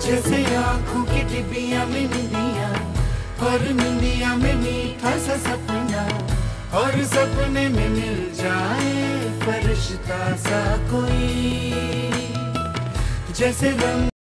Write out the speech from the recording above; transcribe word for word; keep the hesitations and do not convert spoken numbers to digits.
जैसे आँखों की टिबिया में निंदिया, और निंदिया में मीठा सा सपना, और सपने में मिल जाए फरिश्ता सा कोई, जैसे रंग